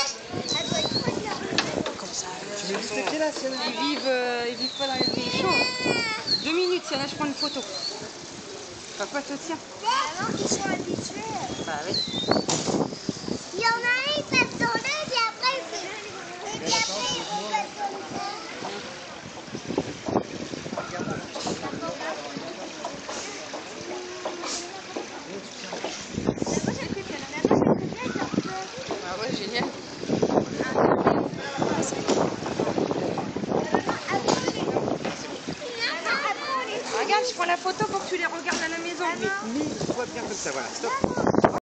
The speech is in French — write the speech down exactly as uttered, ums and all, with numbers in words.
Comme ça. Tu me dis c'est qui là, Sienna? Ils vivent, euh, ils vivent pas dans les pays chauds. Deux minutes, Sienna, je prends une photo. Papa te tient. Alors qu'ils sont habitués. Bah oui. Il y en a un, il passe sur l'œil, et après il fait. Et puis après il passe sur le Ah ouais, génial. Regarde, je prends la photo pour que tu les regardes à la maison. Mais, mais, je vois bien comme ça, voilà, stop.